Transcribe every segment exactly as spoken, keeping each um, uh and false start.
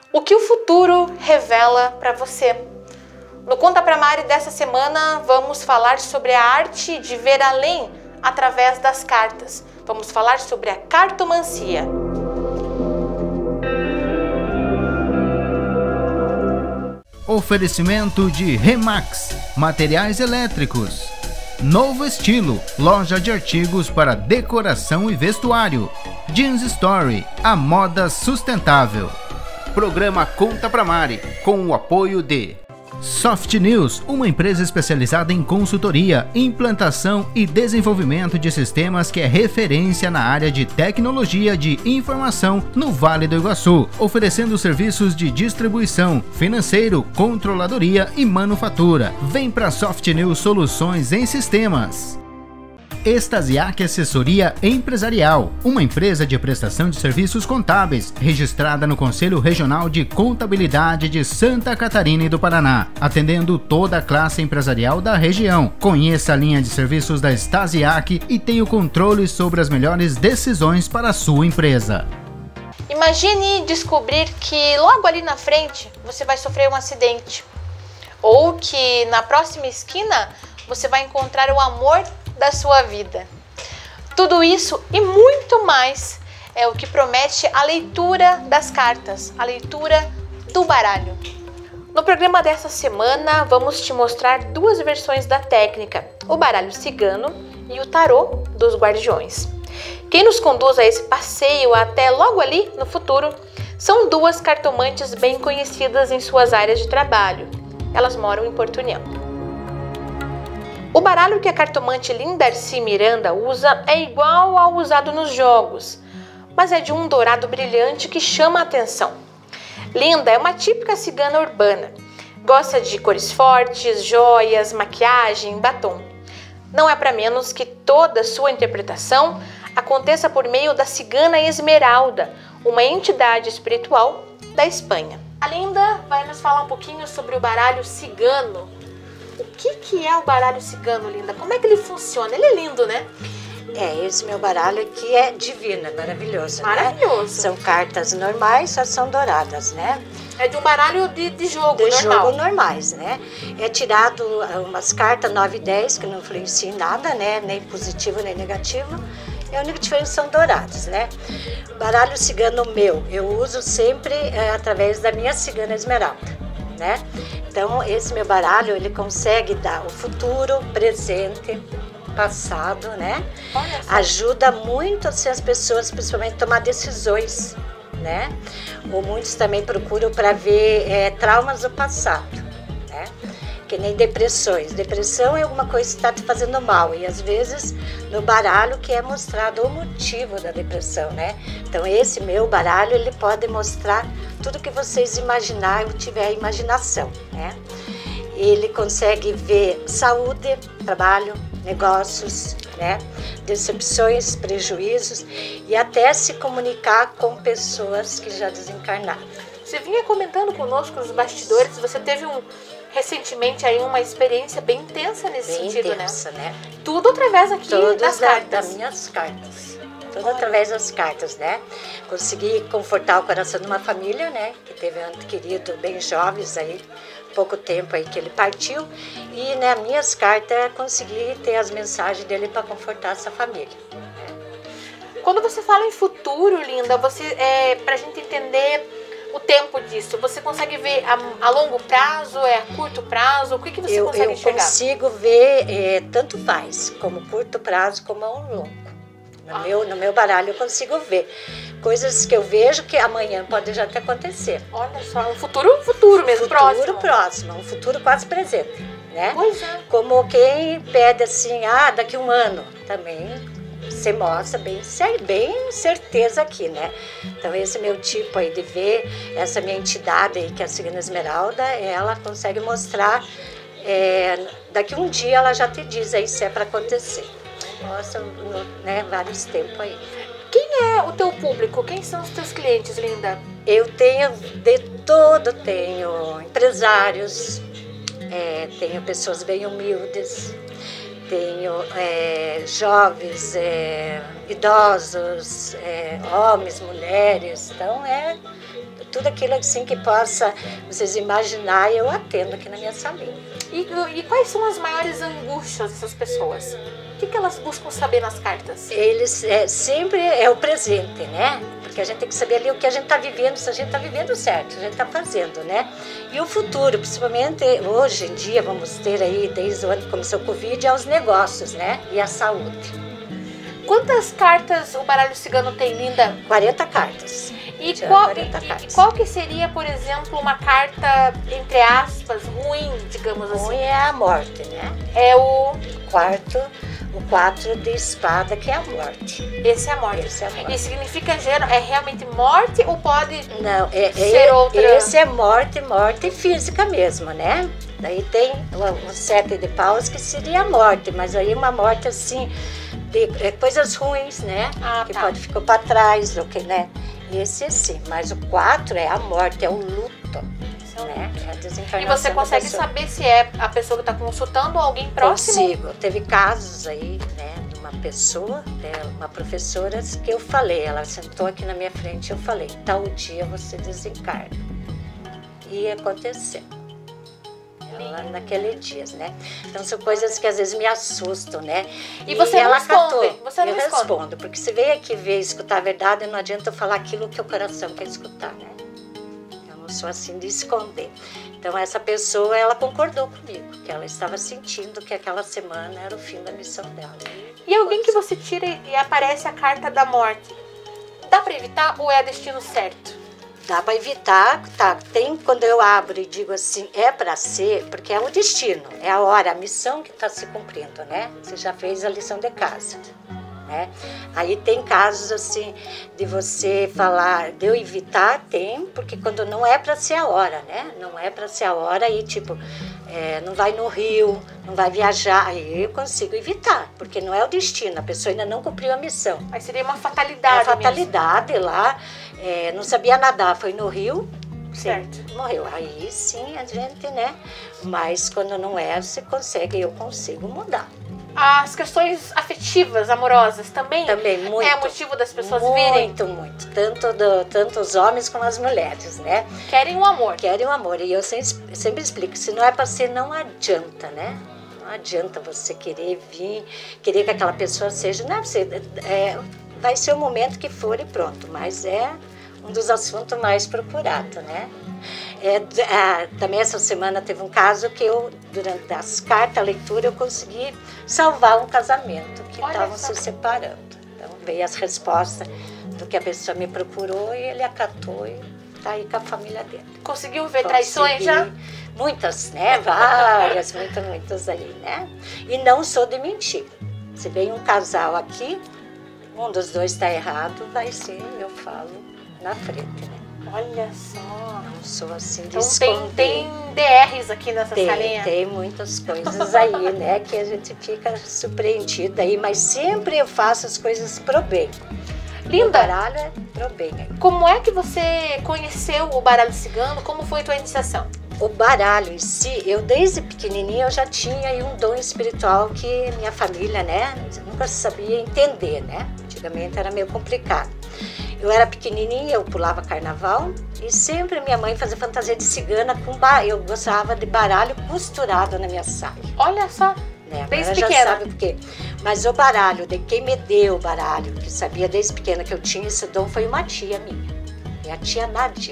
O que o futuro revela para você? No Conta Pra Mari dessa semana vamos falar sobre a arte de ver além através das cartas. Vamos falar sobre a cartomancia. Oferecimento de Remax, materiais elétricos. Novo Estilo, loja de artigos para decoração e vestuário. Jeans Story, a moda sustentável. Programa Conta Pra Mari, com o apoio de Soft News, uma empresa especializada em consultoria, implantação e desenvolvimento de sistemas que é referência na área de tecnologia de informação no Vale do Iguaçu, oferecendo serviços de distribuição, financeiro, controladoria e manufatura. Vem para Soft News Soluções em Sistemas. Estasiac Assessoria Empresarial, uma empresa de prestação de serviços contábeis, registrada no Conselho Regional de Contabilidade de Santa Catarina e do Paraná, atendendo toda a classe empresarial da região. Conheça a linha de serviços da Estasiac e tenha o controle sobre as melhores decisões para a sua empresa. Imagine descobrir que logo ali na frente você vai sofrer um acidente, ou que na próxima esquina você vai encontrar o amor da sua vida. Tudo isso e muito mais é o que promete a leitura das cartas, a leitura do baralho. No programa dessa semana vamos te mostrar duas versões da técnica, o baralho cigano e o tarô dos guardiões. Quem nos conduz a esse passeio até logo ali no futuro são duas cartomantes bem conhecidas em suas áreas de trabalho. Elas moram em Porto União. O baralho que a cartomante Lindarcy Miranda usa é igual ao usado nos jogos, mas é de um dourado brilhante que chama a atenção. Linda é uma típica cigana urbana. Gosta de cores fortes, joias, maquiagem, batom. Não é para menos que toda sua interpretação aconteça por meio da cigana Esmeralda, uma entidade espiritual da Espanha. A Linda vai nos falar um pouquinho sobre o baralho cigano. O que, que é o baralho cigano, Linda? Como é que ele funciona? Ele é lindo, né? É, esse meu baralho aqui é divino, é maravilhoso, Maravilhoso. Né? São cartas normais, só são douradas, né? É de um baralho de, de jogo de normal. De jogo normais, né? É tirado umas cartas nove e dez, que não influenciam em nada, né? Nem positivo, nem negativo. E a única diferença são dourados, né? O baralho cigano meu, eu uso sempre é, através da minha cigana Esmeralda, né? Então, esse meu baralho, ele consegue dar o futuro, presente, passado, né? Ajuda muito assim, as pessoas, principalmente, a tomar decisões, né? Ou muitos também procuram para ver é, traumas do passado, né? Que nem depressões. Depressão é alguma coisa que está te fazendo mal e às vezes no baralho que é mostrado o motivo da depressão, né? Então esse meu baralho, ele pode mostrar tudo que vocês imaginar ou tiver imaginação, né? Ele consegue ver saúde, trabalho, negócios, né? Decepções, prejuízos e até se comunicar com pessoas que já desencarnaram. Você vinha comentando conosco nos bastidores, você teve um recentemente aí uma experiência bem intensa nesse bem sentido, intensa, né? né? Tudo através aqui Tudo das da, cartas. Das minhas cartas. Tudo Olha. Através das cartas, né? Consegui confortar o coração de uma família, né? Que teve um ente querido bem jovens aí, pouco tempo aí que ele partiu. E nas né, minhas cartas consegui ter as mensagens dele para confortar essa família. Quando você fala em futuro, Linda, você é pra gente entender o tempo disso, você consegue ver a, a longo prazo, é a curto prazo? O que, que você eu, consegue eu enxergar? Eu consigo ver, é, tanto faz, como curto prazo, como a um longo. No, ah. meu, no meu baralho eu consigo ver coisas que eu vejo que amanhã pode já até acontecer. Olha só, um futuro, futuro mesmo, futuro próximo. Futuro próximo, um futuro quase presente, né? Pois é. Como quem pede assim, ah, daqui a um ano também. Você mostra bem, bem certeza aqui, né? Então esse meu tipo aí de ver, essa minha entidade aí, que é a cigana Esmeralda, ela consegue mostrar, é, daqui a um dia ela já te diz aí se é para acontecer. Mostra, né, vários tempos aí. Quem é o teu público? Quem são os teus clientes, Linda? Eu tenho de todo, tenho empresários, é, tenho pessoas bem humildes, tenho é, jovens, é, idosos, é, homens, mulheres, então é tudo aquilo assim que possa vocês imaginar, eu atendo aqui na minha salinha. E, e quais são as maiores angústias dessas pessoas? O que, que elas buscam saber nas cartas? Eles é, sempre é o presente, né? Porque a gente tem que saber ali o que a gente está vivendo, se a gente está vivendo certo, a gente está fazendo, né? E o futuro, principalmente hoje em dia, vamos ter aí, desde o ano que começou o Covid, é os negócios, né? E a saúde. Quantas cartas o baralho cigano tem, Linda? quarenta cartas. E Já qual, quarenta e, cartas. e qual que seria, por exemplo, uma carta, entre aspas, ruim, digamos assim? Ruim é a morte, né? É o... Quarto, o quatro de espada, que é a morte. Esse é a morte. Esse é a morte. E significa, é realmente morte ou pode Não, é, ser é, outra? Esse é morte, morte física mesmo, né? Daí tem um sete de paus que seria a morte, mas aí uma morte assim, de é, coisas ruins, né? Ah, que tá. pode ficar para trás, ou que, né? Esse sim, mas o quatro é a morte, é o luto, né? É a E desencarnação você da consegue pessoa. saber se é a pessoa que está consultando ou alguém próximo? Consigo. Teve casos aí, né, de uma pessoa, né, uma professora, que eu falei, ela sentou aqui na minha frente e eu falei, tal dia você desencarna. E aconteceu. Ela, naquele dia, né? Então são coisas que às vezes me assustam, né? E você não ela responde? catou. Você não eu responde? respondo, porque se veio aqui ver, escutar a verdade, não adianta eu falar aquilo que o coração quer escutar, né? Eu não sou assim de esconder. Então essa pessoa, ela concordou comigo, que ela estava sentindo que aquela semana era o fim da missão dela. E alguém que você tira e aparece a carta da morte, dá para evitar ou é destino certo? Dá para evitar, tá? Tem quando eu abro e digo assim, é para ser, porque é o destino, é a hora, a missão que está se cumprindo, né? Você já fez a lição de casa, né? Aí tem casos assim de você falar, de eu evitar, tem, porque quando não é para ser a hora, né? Não é para ser a hora aí, tipo, é, não vai no Rio, não vai viajar, aí eu consigo evitar, porque não é o destino, a pessoa ainda não cumpriu a missão. Aí seria uma A fatalidade fatalidade lá, é, não sabia nadar, foi no Rio, Certo. sim, morreu. Aí sim a gente, né? Mas quando não é, você consegue, eu consigo mudar. As questões afetivas, amorosas, também, Também muito. é motivo das pessoas muito, virem? Muito, muito. Tanto, do, tanto os homens como as mulheres, né? Querem o amor. Querem o amor. E eu sempre, sempre explico, se não é para ser, não adianta, né? Não adianta você querer vir, querer que aquela pessoa seja, não é você, é, vai ser o momento que for e pronto, mas é um dos assuntos mais procurados, né? É, é, também essa semana teve um caso que eu, durante as cartas, a leitura, eu consegui salvar um casamento que Olha estavam só. se separando. Então veio as respostas do que a pessoa me procurou e ele acatou e tá aí com a família dele. Conseguiu ver traições Consegui. já? Muitas, né? Várias, muitas, muitas ali, né? E não sou de mentir. Se vem um casal aqui, um dos dois está errado, vai ser, eu falo, na frente, né? Olha só. Não sou assim de Então tem, esconder. tem D Rs aqui nessa Tem, salinha? tem muitas coisas aí, né? Que a gente fica surpreendida aí, mas sempre eu faço as coisas pro bem. O Linda, baralho é pro bem aí. como é que você conheceu o baralho cigano? Como foi a tua iniciação? O baralho em si, eu desde pequenininha eu já tinha aí um dom espiritual que minha família, né, nunca sabia entender, né? Antigamente era meio complicado. Eu era pequenininha, eu pulava carnaval e sempre minha mãe fazia fantasia de cigana com baralho. Eu gostava de baralho costurado na minha saia. Olha só, Né? Desde Agora já pequena. sabe por quê. Mas o baralho, de quem me deu o baralho, que sabia desde pequena que eu tinha esse dom, foi uma tia minha. É a tia Nadir.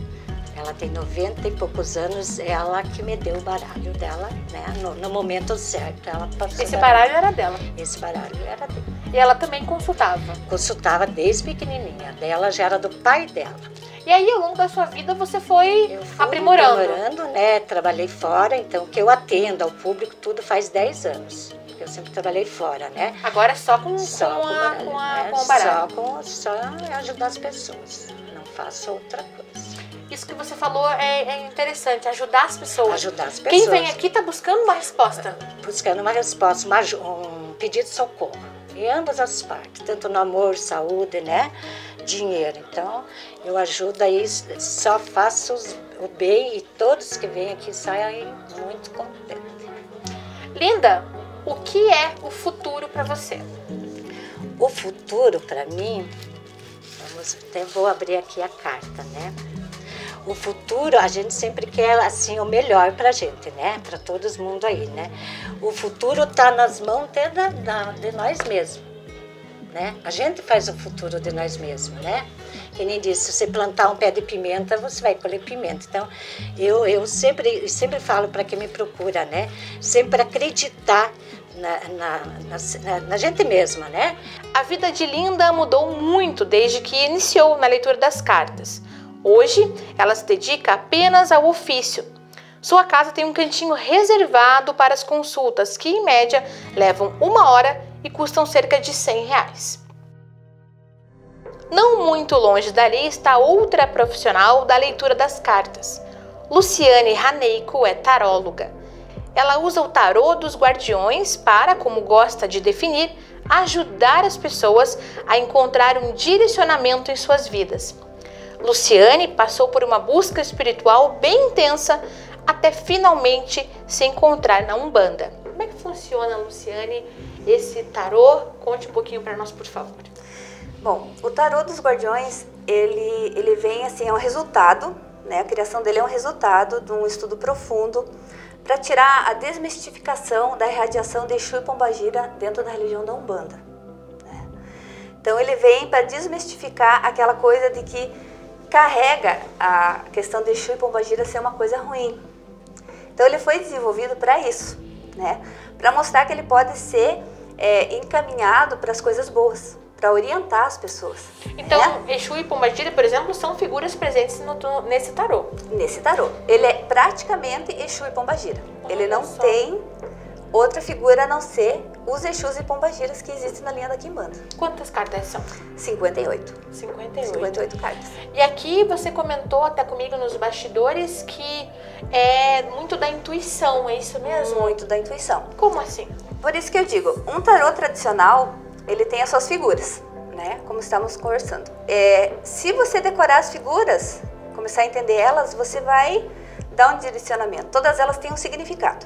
Ela tem noventa e poucos anos, ela que me deu o baralho dela, né? No, no momento certo, ela passou. esse baralho era dela. Esse baralho era dele. E ela também consultava. Consultava desde pequenininha. Dela já era do pai dela. E aí, ao longo da sua vida, você foi Eu fui aprimorando. aprimorando, né? Trabalhei fora, então que eu atendo ao público tudo faz dez anos. Eu sempre trabalhei fora, né? Agora é só com, Só com, com, a, baralho, com, a, né? com o baralho. Só, com, só ajudar as pessoas. Não faço outra coisa. Isso que você falou é, é interessante, ajudar as pessoas. Ajudar as pessoas. Quem vem aqui está buscando uma resposta. Buscando uma resposta, uma, aju- um pedido de socorro. Em ambas as partes, tanto no amor, saúde, né? Dinheiro. Então, eu ajudo aí, só faço os- o bem e todos que vêm aqui saem muito contentes. Linda, o que é o futuro para você? O futuro, para mim, vamos, até vou abrir aqui a carta, né? o futuro, a gente sempre quer assim o melhor pra gente, né? Pra todo mundo aí, né? O futuro tá nas mãos até da, da, de nós mesmos, né? A gente faz o futuro de nós mesmos, né? Que nem disse, se você plantar um pé de pimenta, você vai colher pimenta. Então, eu, eu sempre, sempre falo para quem me procura, né? Sempre acreditar na, na, na, na gente mesma, né? A vida de Linda mudou muito desde que iniciou na leitura das cartas. Hoje, ela se dedica apenas ao ofício. Sua casa tem um cantinho reservado para as consultas, que em média levam uma hora e custam cerca de cem reais. Não muito longe dali está outra profissional da leitura das cartas. Luciane Raneiko é taróloga. Ela usa o tarô dos guardiões para, como gosta de definir, ajudar as pessoas a encontrar um direcionamento em suas vidas. Luciane passou por uma busca espiritual bem intensa até finalmente se encontrar na Umbanda. Como é que funciona, Luciane, esse tarô? Conte um pouquinho para nós, por favor. Bom, o tarô dos guardiões, ele, ele vem assim, é um resultado, né? A criação dele é um resultado de um estudo profundo para tirar a desmistificação da irradiação de Exu e Pombagira dentro da religião da Umbanda, né? Então ele vem para desmistificar aquela coisa de que carrega a questão de Exu e Pombagira ser uma coisa ruim. Então ele foi desenvolvido para isso, né? Para mostrar que ele pode ser é, encaminhado para as coisas boas, para orientar as pessoas. Então, né? Exu e Pombagira, por exemplo, são figuras presentes no, nesse tarô. Nesse tarô. Ele é praticamente Exu e Pombagira. Olha Ele não só. tem outra figura a não ser os Exus e Pombagiras que existem na linha da Quimbanda. Quantas cartas são? cinquenta e oito. cinquenta e oito. cinquenta e oito cartas. E aqui você comentou até comigo nos bastidores que é muito da intuição, é isso mesmo? Muito da intuição. Como assim? Por isso que eu digo, um tarô tradicional, ele tem as suas figuras, né? Como estamos conversando. É, se você decorar as figuras, começar a entender elas, você vai dar um direcionamento. Todas elas têm um significado.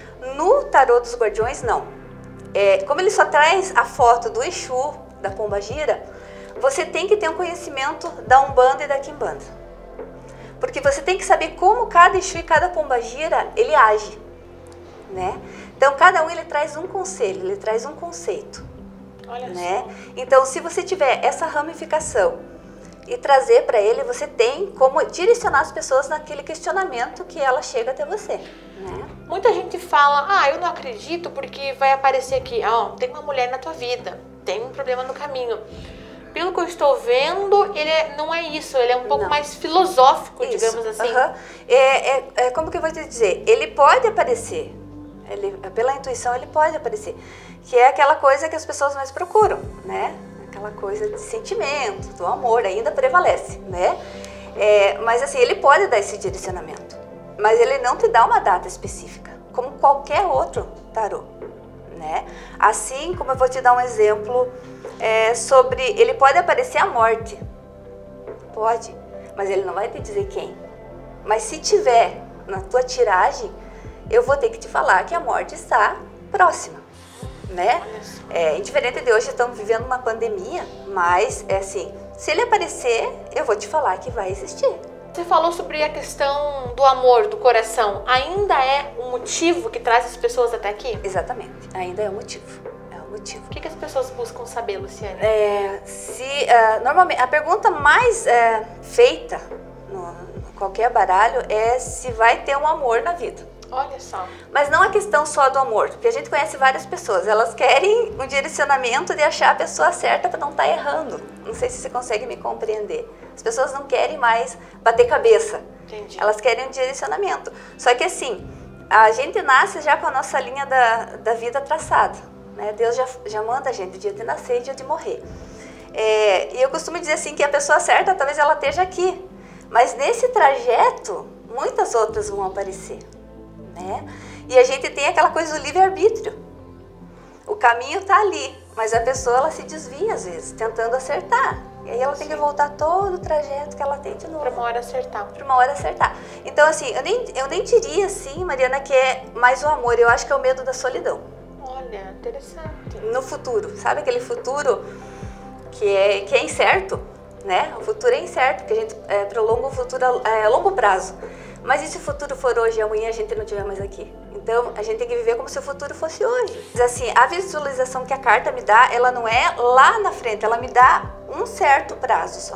No tarô dos guardiões, não. É, como ele só traz a foto do Exu, da Pombagira, você tem que ter um conhecimento da Umbanda e da Quimbanda. Porque você tem que saber como cada Exu e cada Pombagira, ele age, né? Então, cada um ele traz um conselho, ele traz um conceito. Olha Né? só. Então, se você tiver essa ramificação e trazer para ele, você tem como direcionar as pessoas naquele questionamento que ela chega até você, né? Muita gente fala, ah, eu não acredito porque vai aparecer aqui, ó, tem uma mulher na tua vida, tem um problema no caminho. Pelo que eu estou vendo, ele é, não é isso, ele é um pouco Não. mais filosófico, Isso, digamos assim. aham. É, é, é, como que eu vou te dizer? Ele pode aparecer, ele, pela intuição ele pode aparecer, que é aquela coisa que as pessoas mais procuram, né? Aquela coisa de sentimento, do amor, ainda prevalece, né? É, mas assim, ele pode dar esse direcionamento, mas ele não te dá uma data específica, como qualquer outro tarô, né? Assim como eu vou te dar um exemplo é, sobre, ele pode aparecer a morte, pode, mas ele não vai te dizer quem. Mas se tiver na tua tiragem, eu vou ter que te falar que a morte está próxima, né? É, indiferente de hoje, estamos vivendo uma pandemia, mas é assim, se ele aparecer, eu vou te falar que vai existir. Você falou sobre a questão do amor, do coração. Ainda é um motivo que traz as pessoas até aqui? Exatamente, ainda é o motivo, é o motivo. O que, que as pessoas buscam saber, Luciane? É, se, uh, normalmente, a pergunta mais uh, feita no, no qualquer baralho é se vai ter um amor na vida. Olha só. Mas não a questão só do amor, porque a gente conhece várias pessoas, elas querem um direcionamento de achar a pessoa certa para não estar errando. Não sei se você consegue me compreender. As pessoas não querem mais bater cabeça. Entendi. Elas querem um direcionamento. Só que assim, a gente nasce já com a nossa linha da, da vida traçada, né? Deus já, já manda a gente dia de nascer e dia de morrer. É, e eu costumo dizer assim que a pessoa certa talvez ela esteja aqui, mas nesse trajeto muitas outras vão aparecer, né? E a gente tem aquela coisa do livre-arbítrio. O caminho está ali, mas a pessoa ela se desvia às vezes, tentando acertar. E aí ela tem que voltar todo o trajeto que ela tem de novo. Para uma hora acertar. Para uma hora acertar. Então assim, eu nem, eu nem diria assim, Mariana, que é mais o amor. Eu acho que é o medo da solidão. Olha, interessante. No futuro, sabe aquele futuro que é, que é incerto? né? O futuro é incerto, porque a gente é, prolonga o futuro a é, longo prazo. Mas e se o futuro for hoje e amanhã a gente não estiver mais aqui? Então, a gente tem que viver como se o futuro fosse hoje. Mas, assim, a visualização que a carta me dá, ela não é lá na frente, ela me dá um certo prazo só.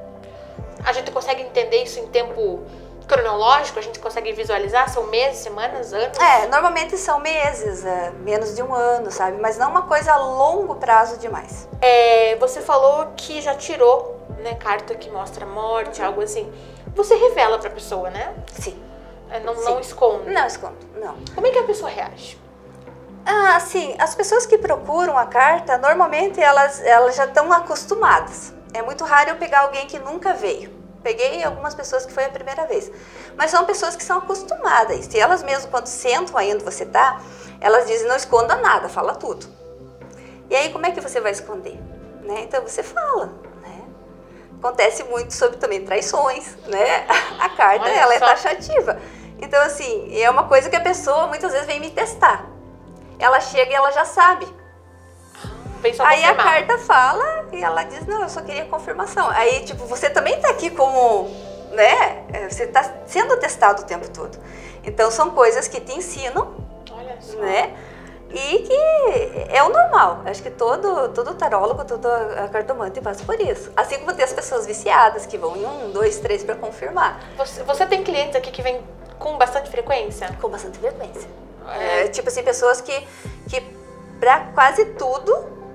A gente consegue entender isso em tempo cronológico? A gente consegue visualizar? São meses, semanas, anos? É, normalmente são meses, é, menos de um ano, sabe? Mas não uma coisa a longo prazo demais. É, você falou que já tirou, né, carta que mostra morte, algo assim. Você revela pra pessoa, né? Sim. É, não, Sim. não esconde? Não escondo, não. Como é que a pessoa reage? Ah, sim, as pessoas que procuram a carta, normalmente elas, elas já estão acostumadas. É muito raro eu pegar alguém que nunca veio. Peguei algumas pessoas que foi a primeira vez. Mas são pessoas que são acostumadas. E elas mesmo, quando sentam aí onde você tá, elas dizem, não esconda nada, fala tudo. E aí, como é que você vai esconder? Né? Então, você fala, né? Acontece muito sobre também traições, né? A carta, Olha ela só. é taxativa. Então, assim, é uma coisa que a pessoa muitas vezes vem me testar. Ela chega e ela já sabe. Vem só Aí a confirmar. carta fala e ela diz, não, eu só queria confirmação. Aí, tipo, você também tá aqui como, né? Você tá sendo testado o tempo todo. Então, são coisas que te ensinam, Olha só. né? E que é o normal. Acho que todo, todo tarólogo, todo a cartomante passa por isso. Assim como tem as pessoas viciadas que vão em um, dois, três para confirmar. Você, você tem clientes aqui que vêm com bastante frequência? Com bastante frequência. É. É, tipo assim, pessoas que, que para quase tudo,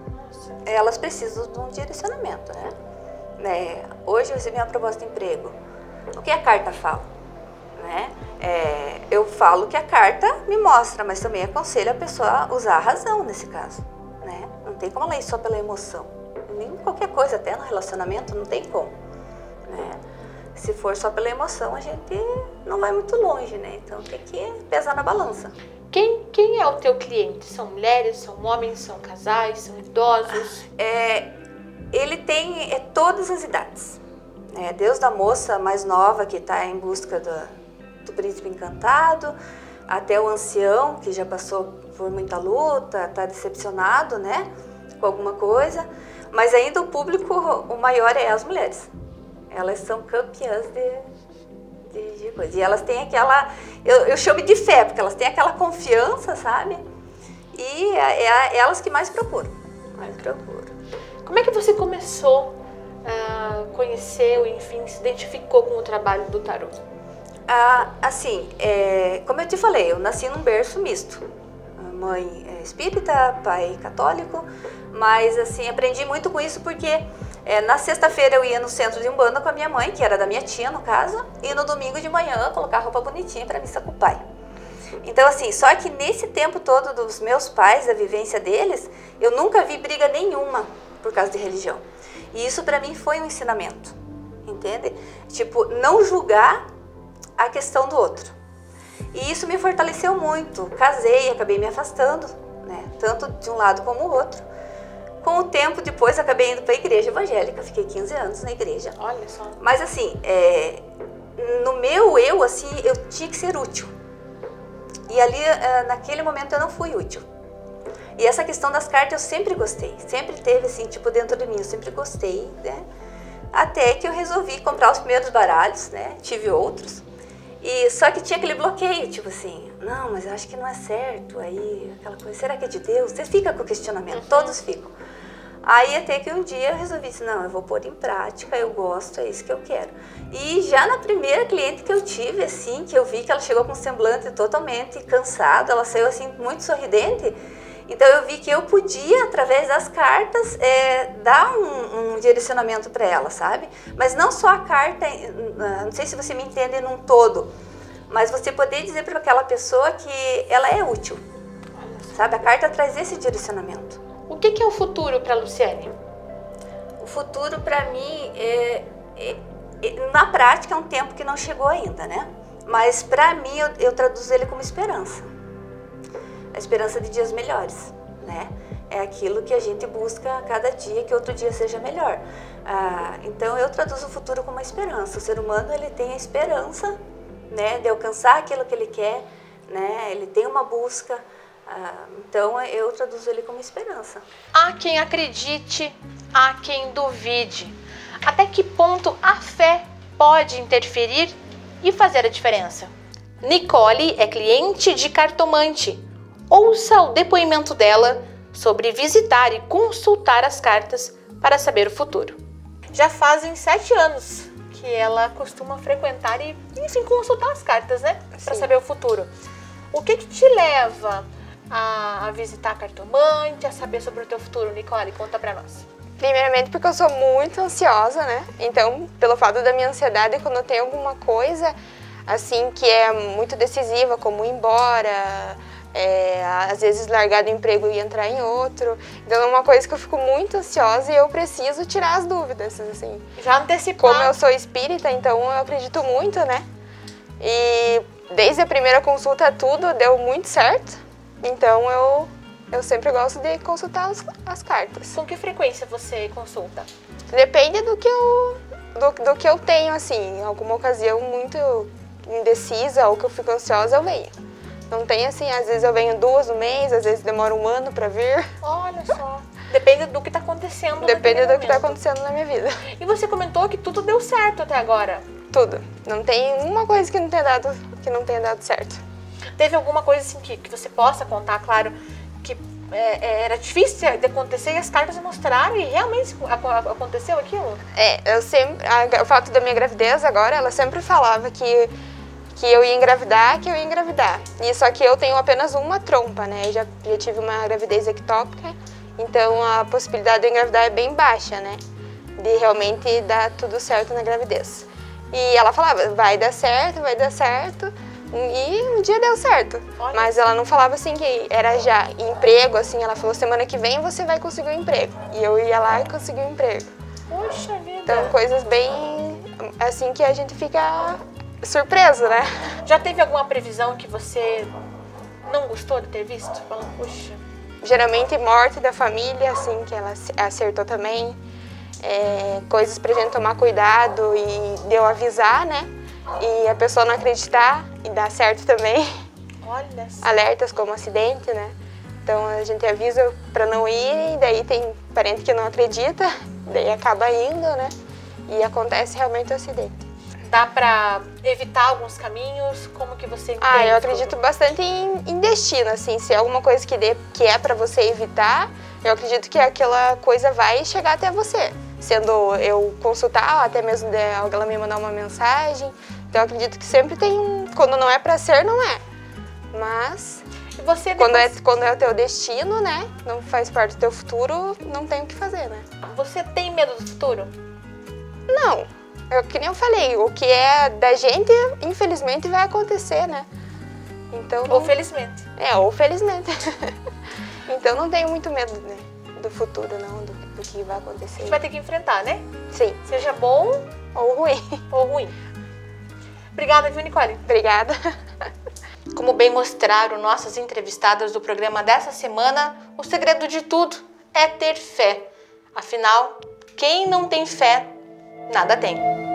elas precisam de um direcionamento, né? É, hoje eu recebi uma proposta de emprego. O que a carta fala? Né? É, eu falo que a carta me mostra, mas também aconselho a pessoa a usar a razão nesse caso. Né? Não tem como ela ir só pela emoção. Nem qualquer coisa, até no relacionamento, não tem como. Né? Se for só pela emoção, a gente não vai muito longe, né? Então tem que pesar na balança. Quem, quem é o teu cliente? São mulheres, são homens, são casais, são idosos? É, ele tem é, todas as idades. É, Deus da moça mais nova que está em busca do, do príncipe encantado, até o ancião que já passou por muita luta, está decepcionado, né, com alguma coisa. Mas ainda o público, o maior é as mulheres. Elas são campeãs de... De, de coisa. E elas têm aquela, eu, eu chamo de fé, porque elas têm aquela confiança, sabe? E é, é elas que mais procuram. Mais procuram. Como é que você começou a conhecer, ou enfim, se identificou com o trabalho do tarô? Ah, assim, é, como eu te falei, eu nasci num berço misto. Mãe é espírita, pai católico, mas assim, aprendi muito com isso porque é, na sexta-feira eu ia no centro de Umbanda com a minha mãe, que era da minha tia no caso, e no domingo de manhã colocar roupa bonitinha para missa com o pai. Então assim, só que nesse tempo todo dos meus pais, da vivência deles, eu nunca vi briga nenhuma por causa de religião. E isso para mim foi um ensinamento, entende? Tipo, não julgar a questão do outro. E isso me fortaleceu muito. Casei, acabei me afastando, né? Tanto de um lado como o outro. Com o tempo, depois, acabei indo para a igreja evangélica. Fiquei quinze anos na igreja. Olha só. Mas assim, é, no meu eu, assim, eu tinha que ser útil. E ali, naquele momento, eu não fui útil. E essa questão das cartas eu sempre gostei. Sempre teve, assim, tipo, dentro de mim. Eu sempre gostei, né? Até que eu resolvi comprar os primeiros baralhos, né? Tive outros. E só que tinha aquele bloqueio, tipo assim, não, mas eu acho que não é certo, aí aquela coisa, será que é de Deus? Você fica com o questionamento, uhum. Todos ficam. Aí até que um dia eu resolvi, assim, não, eu vou pôr em prática, eu gosto, é isso que eu quero. E já na primeira cliente que eu tive, assim, que eu vi que ela chegou com um semblante totalmente cansado, ela saiu assim muito sorridente, então eu vi que eu podia, através das cartas, é, dar um, um direcionamento para ela, sabe? Mas não só a carta, não sei se você me entende num todo, mas você poder dizer para aquela pessoa que ela é útil, sabe? A carta traz esse direcionamento. O que, que é o futuro para a Luciane? O futuro para mim, é, é, é, na prática, é um tempo que não chegou ainda, né? Mas para mim, eu, eu traduzo ele como esperança. A esperança de dias melhores, né? É aquilo que a gente busca a cada dia, que outro dia seja melhor. Ah, então, eu traduzo o futuro como uma esperança. O ser humano, ele tem a esperança, né, de alcançar aquilo que ele quer, né? Ele tem uma busca. Ah, então, eu traduzo ele como esperança. Há quem acredite, há quem duvide. Até que ponto a fé pode interferir e fazer a diferença? Nicole é cliente de cartomante. Ouça o depoimento dela sobre visitar e consultar as cartas para saber o futuro. Já fazem sete anos que ela costuma frequentar e, enfim, consultar as cartas, né? Para saber o futuro. O que que te leva a, a visitar a cartomante, a saber sobre o teu futuro, Nicole? Conta pra nós. Primeiramente porque eu sou muito ansiosa, né? Então, pelo fato da minha ansiedade, quando eu tenho alguma coisa, assim, que é muito decisiva, como ir embora, é, às vezes largar do emprego e entrar em outro. Então, é uma coisa que eu fico muito ansiosa e eu preciso tirar as dúvidas, assim. Já antecipar. Como eu sou espírita, então eu acredito muito, né? E desde a primeira consulta tudo deu muito certo. Então, eu... Eu sempre gosto de consultar as, as cartas. Com que frequência você consulta? Depende do que eu, do, do que eu tenho, assim. Em alguma ocasião muito indecisa ou que eu fico ansiosa, eu venho. Não tem assim, às vezes eu venho duas no mês, às vezes demora um ano pra vir. Olha só. Depende do que tá acontecendo. Depende do que tá acontecendo na minha vida. E você comentou que tudo deu certo até agora. Tudo. Não tem uma coisa que não tenha dado, que não tenha dado certo. Teve alguma coisa assim que, que você possa contar, claro, que é, era difícil de acontecer e as cartas mostraram e realmente aconteceu aquilo? É, eu sempre, a, o fato da minha gravidez agora, ela sempre falava que, que eu ia engravidar, que eu ia engravidar. E só que eu tenho apenas uma trompa, né? Eu já, já tive uma gravidez ectópica, então a possibilidade de eu engravidar é bem baixa, né? De realmente dar tudo certo na gravidez. E ela falava, vai dar certo, vai dar certo. E um dia deu certo. Olha. Mas ela não falava assim que era já emprego, assim, ela falou semana que vem você vai conseguir um emprego. E eu ia lá e consegui um emprego. Poxa vida. Então coisas bem assim que a gente fica surpreso, né? Já teve alguma previsão que você não gostou de ter visto? Falando, puxa. Geralmente morte da família, assim, que ela acertou também. É, coisas pra gente tomar cuidado e deu avisar, né? E a pessoa não acreditar e dar certo também. Olha só. Alertas como acidente, né? Então a gente avisa para não ir e daí tem parente que não acredita, daí acaba indo, né? E acontece realmente o acidente. Dá para evitar alguns caminhos? Como que você entende? Ah, eu acredito tudo? bastante em, em destino, assim. Se é alguma coisa que, dê, que é para você evitar, eu acredito que aquela coisa vai chegar até você. Sendo eu consultar, até mesmo de ela me mandar uma mensagem. Então eu acredito que sempre tem um... Quando não é pra ser, não é. Mas... E você depois... quando, é, quando é o teu destino, né? Não faz parte do teu futuro, não tem o que fazer, né? Você tem medo do futuro? Não. É que nem eu falei, o que é da gente, infelizmente, vai acontecer, né? Então... Ou felizmente. É, ou felizmente. Então não tenho muito medo, né? Do futuro, não, do, do que vai acontecer. Você vai ter que enfrentar, né? Sim. Seja bom ou ruim. Ou ruim. Obrigada, viu, Nicole? Obrigada. Como bem mostraram nossas entrevistadas do programa dessa semana, o segredo de tudo é ter fé. Afinal, quem não tem fé, nada tem.